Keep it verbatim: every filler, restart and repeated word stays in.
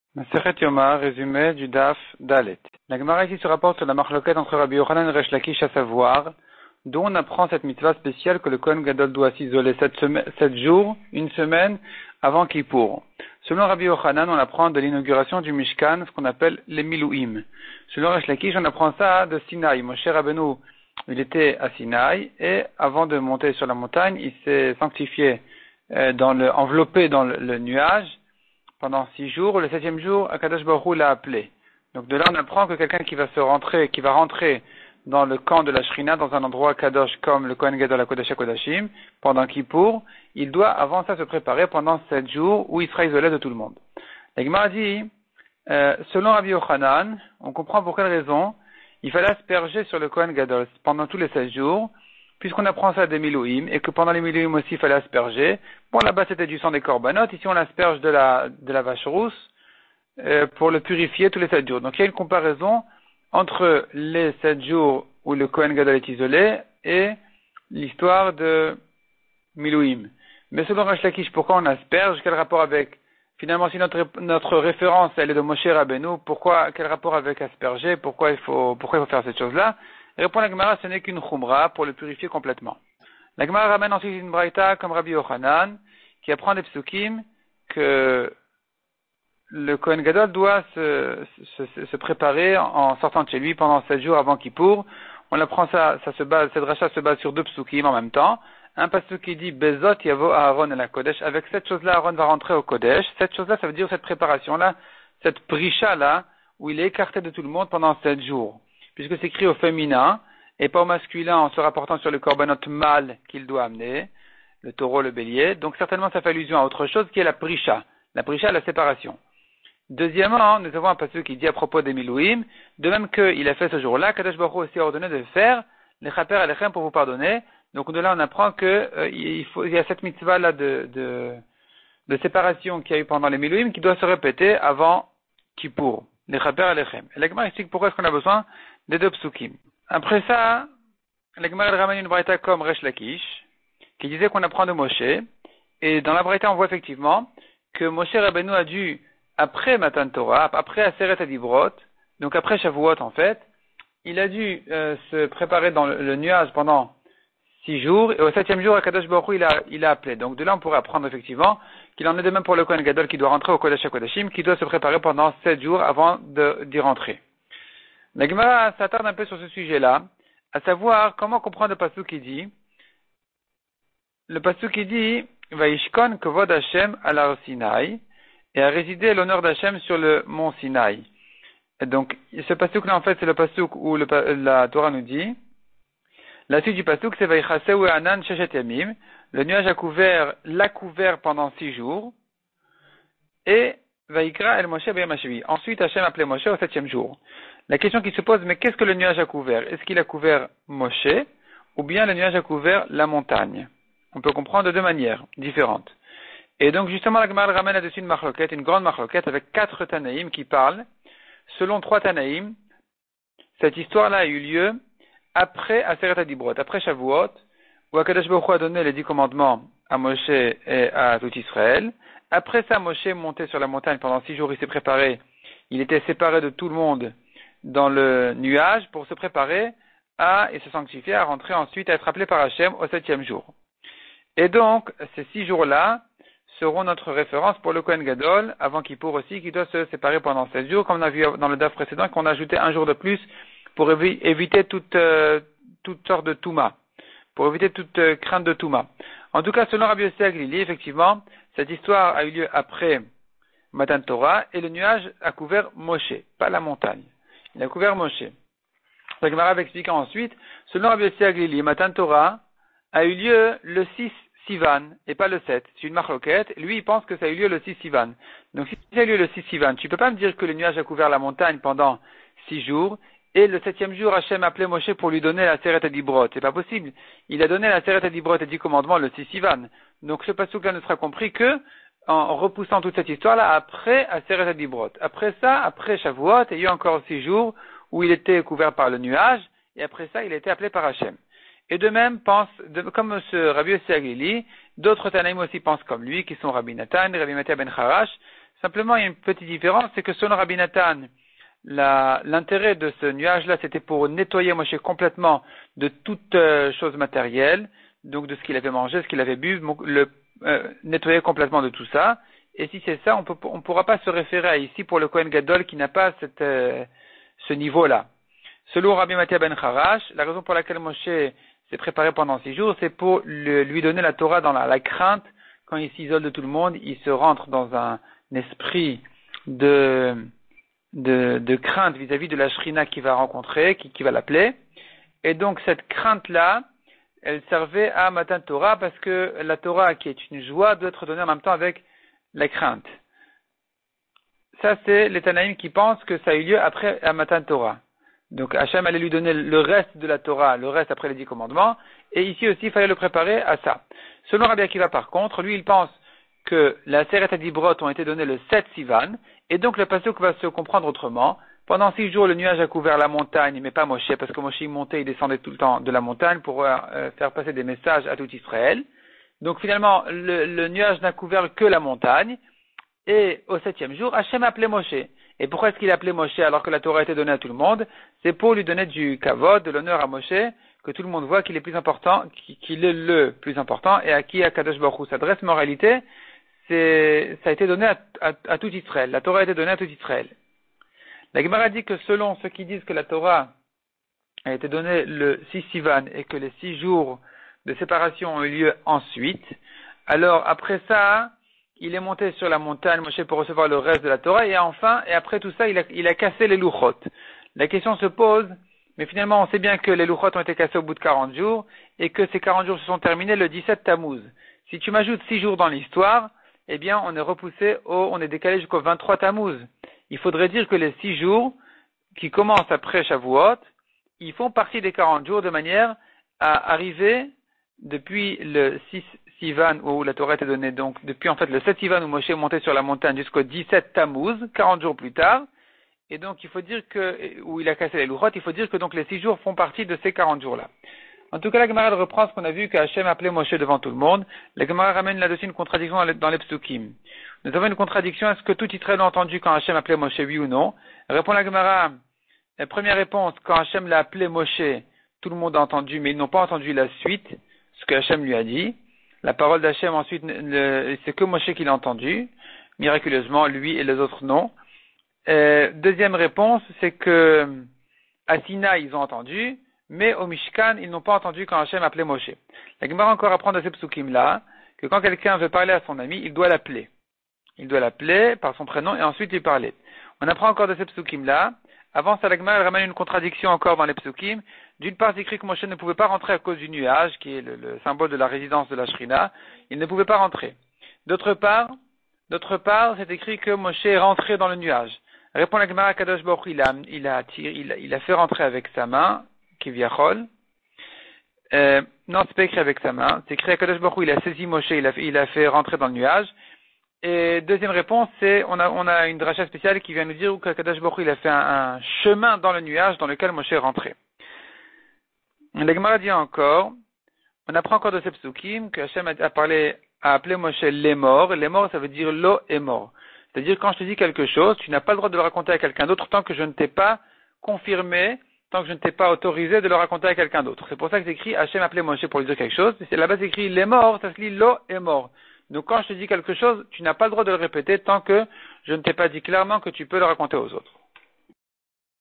Masechet Yoma, résumé du Daf Dalet. La Gemara ici se rapporte sur la marloquette entre Rabbi Yochanan et Resh Lakish, à savoir, d'où on apprend cette mitzvah spéciale que le Kohen Gadol doit s'isoler sept, sept jours, une semaine, avant Kippour. Selon Rabbi Yochanan, on apprend de l'inauguration du Mishkan, ce qu'on appelle les Milouim. Selon Resh Lakish, on apprend ça de Sinaï. Moshe Rabbeinu, il était à Sinaï, et avant de monter sur la montagne, il s'est sanctifié, euh, dans le, enveloppé dans le, le nuage, pendant six jours. Le septième jour, Akadosh Baruch Hu l'a appelé. Donc de là, on apprend que quelqu'un qui va se rentrer, qui va rentrer dans le camp de la Shrina, dans un endroit Kadosh comme le Kohen Gadol à Kodesh HaKodashim, pendant Kippour, il doit avant ça se préparer pendant sept jours où il sera isolé de tout le monde. La Gemara dit, euh, selon Rabbi Yochanan, on comprend pour quelle raison il fallait asperger sur le Kohen Gadol pendant tous les sept jours, puisqu'on apprend ça des Milouim, et que pendant les Milouim aussi il fallait asperger. Bon, là-bas c'était du sang des corbanotes, ici on l'asperge de la, de la vache rousse, euh, pour le purifier tous les sept jours. Donc il y a une comparaison entre les sept jours où le Kohen Gadol est isolé et l'histoire de Milouim. Mais selon Resh Lakish, pourquoi on asperge? Quel rapport avec, finalement, si notre, notre référence elle est de Moshe Rabbeinu, pourquoi, quel rapport avec asperger? Pourquoi il faut, pourquoi il faut faire cette chose-là? Répond la Gemara, ce n'est qu'une khumra pour le purifier complètement. La Gemara ramène ensuite une braïta comme Rabbi Yochanan, qui apprend des psukim que le Kohen Gadol doit se, se, se préparer en sortant de chez lui pendant sept jours avant Kippour. On apprend ça, ça se base, cette rachat se base sur deux psukim en même temps. Un pasuk qui dit Bezot yavo Aaron et la Kodesh. Avec cette chose-là, Aaron va rentrer au Kodesh. Cette chose-là, ça veut dire cette préparation-là, cette prisha-là, où il est écarté de tout le monde pendant sept jours. Puisque c'est écrit au féminin, et pas au masculin en se rapportant sur le korbanot mâle qu'il doit amener, le taureau, le bélier. Donc certainement ça fait allusion à autre chose qui est la prisha. La prisha, la séparation. Deuxièmement, nous avons un passage qui dit à propos des Milouim, de même qu'il a fait ce jour-là, Kadosh Baruch Hu aussi a ordonné de faire les chaper alechem pour vous pardonner. Donc de là on apprend que euh, il, faut, il y a cette mitzvah-là de, de, de séparation qu'il y a eu pendant les Milouim qui doit se répéter avant Kippour. Les chaper alechem. Et la Gemara explique pourquoi est-ce qu'on a besoin des deux psukim. Après ça, la Gemara ramène une braïta comme Resh Lakish, qui disait qu'on apprend de Moshe, et dans la braïta on voit effectivement que Moshe Rabbeinu a dû, après Matan Torah, après Aseret Adibrot, donc après Shavuot en fait, il a dû euh, se préparer dans le, le nuage pendant six jours, et au septième jour, Akadosh Baruch Hu, il a, il a appelé. Donc de là on pourrait apprendre effectivement qu'il en est de même pour le Kohen Gadol qui doit rentrer au Kodesh HaKodashim, qui doit se préparer pendant sept jours avant de, d'y rentrer. La Gemara s'attarde un peu sur ce sujet-là, à savoir comment comprendre le pasuk qui dit, le pasuk qui dit, Vaishkon Kovod Hashem al Sinaï, et a résidé l'honneur d'Hashem sur le mont Sinaï. Et donc, ce pasuk-là, en fait, c'est le pasuk où le, la Torah nous dit, la suite du pasuk, c'est Vaichaseu Anan Sheshet Yamim, le nuage a couvert, l'a couvert pendant six jours, et Vaikra El Moshe B'Yom HaShevi. Ensuite, Hachem a appelé Moshe au septième jour. La question qui se pose, mais qu'est-ce que le nuage a couvert? Est-ce qu'il a couvert Moshe, ou bien le nuage a couvert la montagne? On peut comprendre de deux manières différentes. Et donc, justement, la Gemara ramène là-dessus une marloquette, une grande marloquette, avec quatre Tanaïm qui parlent. Selon trois Tanaïm, cette histoire-là a eu lieu après Aseret Adibrot, après Shavuot, où Akadosh Baruch Hu a donné les dix commandements à Moshe et à tout Israël. Après ça, Moshe est monté sur la montagne pendant six jours, il s'est préparé, il était séparé de tout le monde dans le nuage pour se préparer à, et se sanctifier, à rentrer ensuite, à être appelé par Hachem au septième jour. Et donc, ces six jours-là seront notre référence pour le Kohen Gadol, avant Kippour aussi, qui doit se séparer pendant sept jours, comme on a vu dans le daf précédent, qu'on a ajouté un jour de plus pour évi- éviter toute, euh, toute sorte de touma, pour éviter toute euh, crainte de touma. En tout cas, selon Rabbi Yossi Aglili, effectivement, cette histoire a eu lieu après Matan Torah, et le nuage a couvert Moshe, pas la montagne. Il a couvert Moshe. La Gemara va expliquer ensuite, selon Rabbi Yossi Aglili, Matan Torah a eu lieu le six Sivan, et pas le sept. C'est une marloquette. Lui, il pense que ça a eu lieu le six Sivan. Donc, si ça a eu lieu le six Sivan, tu peux pas me dire que le nuage a couvert la montagne pendant six jours, et le septième jour, Hachem a appelé Moshe pour lui donner la Seret Adibrot. C'est pas possible. Il a donné la Seret Adibrot et dix commandements le six Sivan. Donc, ce pasuk-là ne sera compris que en repoussant toute cette histoire-là après Aseret Adibrot. Après ça, après Shavuot, il y a eu encore six jours où il était couvert par le nuage, et après ça, il a été appelé par Hachem. Et de même, pense, de, comme ce Rabbi Yossi Aglili, d'autres Tanaïm aussi pensent comme lui, qui sont Rabbi Nathan, Rabbi Matthias ben Harash. Simplement, il y a une petite différence, c'est que selon Rabbi Nathan, la, l'intérêt de ce nuage-là, c'était pour nettoyer Moshe complètement de toute euh, chose matérielle, donc de ce qu'il avait mangé, ce qu'il avait bu, le euh, nettoyer complètement de tout ça. Et si c'est ça, on peut, on pourra pas se référer à ici pour le Kohen Gadol qui n'a pas cette, euh, ce niveau-là. Selon Rabbi Mathia ben Harash, la raison pour laquelle Moshe s'est préparé pendant six jours, c'est pour le, lui donner la Torah dans la, la crainte. Quand il s'isole de tout le monde, il se rentre dans un esprit de, de, de crainte vis-à-vis de la Shrina qu'il va rencontrer, qui, qui va l'appeler. Et donc cette crainte-là, elle servait à Matan Torah parce que la Torah, qui est une joie, doit être donnée en même temps avec la crainte. Ça, c'est les Tanaïm qui pensent que ça a eu lieu après à Matan Torah. Donc Hachem allait lui donner le reste de la Torah, le reste après les dix commandements, et ici aussi il fallait le préparer à ça. Selon Rabbi Akiva par contre, lui il pense que la Seret Adibrot ont été donnés le sept Sivan, et donc le pasuk va se comprendre autrement. Pendant six jours le nuage a couvert la montagne, mais pas Moshe, parce que Moshe il montait, il descendait tout le temps de la montagne pour euh, faire passer des messages à tout Israël. Donc finalement le, le nuage n'a couvert que la montagne, et au septième jour Hachem a appelé Moshe. Et pourquoi est-ce qu'il a appelé Moshe alors que la Torah a été donnée à tout le monde? C'est pour lui donner du kavod, de l'honneur à Moshe, que tout le monde voit qu'il est plus important, qu'il est le plus important, et à qui Akadosh Baruch Hu s'adresse. Mais en réalité, c'est, ça a été donné à, à, à tout Israël. La Torah a été donnée à tout Israël. La Gemara dit que selon ceux qui disent que la Torah a été donnée le six Sivan et que les six jours de séparation ont eu lieu ensuite, alors après ça, il est monté sur la montagne, Moshe, pour recevoir le reste de la Torah, et enfin, et après tout ça, il a, il a cassé les louchot. La question se pose, mais finalement, on sait bien que les louchot ont été cassés au bout de quarante jours, et que ces quarante jours se sont terminés le dix-sept Tammuz. Si tu m'ajoutes six jours dans l'histoire, eh bien, on est repoussé au, on est décalé jusqu'au vingt-trois Tammuz. Il faudrait dire que les six jours, qui commencent après Shavuot, ils font partie des quarante jours de manière à arriver depuis le six Sivan où la Torah était donnée, donc depuis en fait le sept Sivan où Moshe est monté sur la montagne jusqu'au dix-sept Tammuz, quarante jours plus tard, et donc il faut dire que, où il a cassé les louchot, il faut dire que donc les six jours font partie de ces quarante jours-là. En tout cas, la Gemara reprend ce qu'on a vu qu'Hachem appelait Moshe devant tout le monde. La Gemara ramène là-dessus une contradiction dans les psukim. Nous avons une contradiction, est-ce que tout Israël a entendu quand Hachem appelait Moshe, oui ou non? Répond la Gemara, la première réponse, quand Hachem l'a appelé Moshe, tout le monde a entendu, mais ils n'ont pas entendu la suite, ce que Hachem lui a dit. La parole d'Hachem ensuite, le, c'est que Moshe qui l'a entendu, miraculeusement, lui et les autres non. Euh, deuxième réponse, c'est que à Sinaï, ils ont entendu, mais au Mishkan, ils n'ont pas entendu quand Hachem appelait Moshe. La Gemara encore apprend de ces psukim-là, que quand quelqu'un veut parler à son ami, il doit l'appeler. Il doit l'appeler par son prénom et ensuite lui parler. On apprend encore de ces psukim-là. Avant ça, la Gemara ramène une contradiction encore dans les psukim. D'une part, c'est écrit que Moshe ne pouvait pas rentrer à cause du nuage, qui est le, le symbole de la résidence de la Shrina. Il ne pouvait pas rentrer. D'autre part, d'autre part, c'est écrit que Moshe est rentré dans le nuage. Répond la Gemara, Kadosh Baruch Hu, il a, il a tiré, il a, il a fait rentrer avec sa main, Kivyachol. Euh, non, c'est pas écrit avec sa main. C'est écrit à Kadosh Baruch Hu, il a saisi Moshe, il a, il a fait rentrer dans le nuage. Et deuxième réponse, c'est, on a, on a une dracha spéciale qui vient nous dire que Kadosh Baruch Hu, il a fait un, un chemin dans le nuage dans lequel Moshe est rentré. La Gemara dit encore, on apprend encore de ces psukim que Hachem a parlé, a appelé Moshe les morts. Les morts, ça veut dire lo est mort. C'est-à-dire quand je te dis quelque chose, tu n'as pas le droit de le raconter à quelqu'un d'autre tant que je ne t'ai pas confirmé, tant que je ne t'ai pas autorisé de le raconter à quelqu'un d'autre. C'est pour ça que c'est écrit Hachem a appelé Moshe pour lui dire quelque chose. C'est là-bas c'est écrit les morts, ça se lit lo est mort. Donc quand je te dis quelque chose, tu n'as pas le droit de le répéter tant que je ne t'ai pas dit clairement que tu peux le raconter aux autres.